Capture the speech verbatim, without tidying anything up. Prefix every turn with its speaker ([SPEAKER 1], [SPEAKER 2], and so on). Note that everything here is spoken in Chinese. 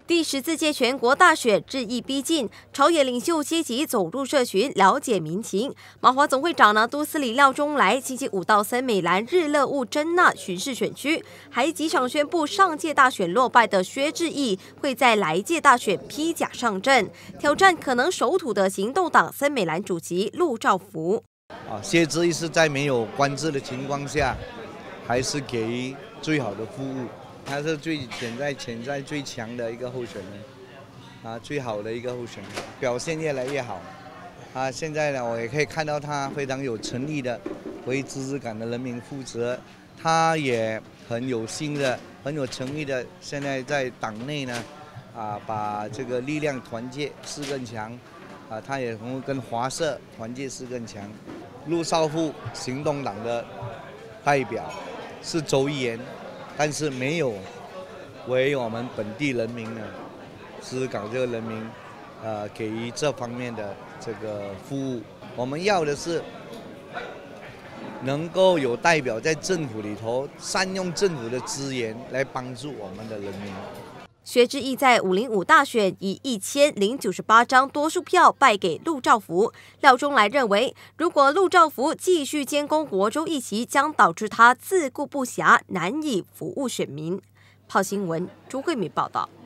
[SPEAKER 1] 第十四届全国大选日益逼近，朝野领袖阶级走入社群了解民情。马华总会长拿督斯里廖中来星期五到森美兰日乐务珍纳巡视选区，还即场宣布上届大选落败的薛志毅会在来届大选披甲上阵，挑战可能守土的行动党森美兰主席陆兆福。
[SPEAKER 2] 啊，薛志毅是在没有官制的情况下，还是给予最好的服务。 他是最潜在潜在最强的一个候选人，啊，最好的一个候选人，表现越来越好。啊，现在呢，我也可以看到他非常有诚意的为支持港的人民负责，他也很有心的、很有诚意的，现在在党内呢，啊，把这个力量团结是更强，啊，他也同跟华社团结是更强。陆少富行动党的代表是周一言。 但是没有为我们本地人民呢，支港这个人民，呃，给予这方面的这个服务。我们要的是能够有代表在政府里头善用政府的资源来帮助我们的人民。
[SPEAKER 1] 薛志毅在五零五大选以一千零九十八张多数票败给陆兆福。廖中来认为，如果陆兆福继续监攻国州一席，将导致他自顾不暇，难以服务选民。炮新闻朱慧敏报道。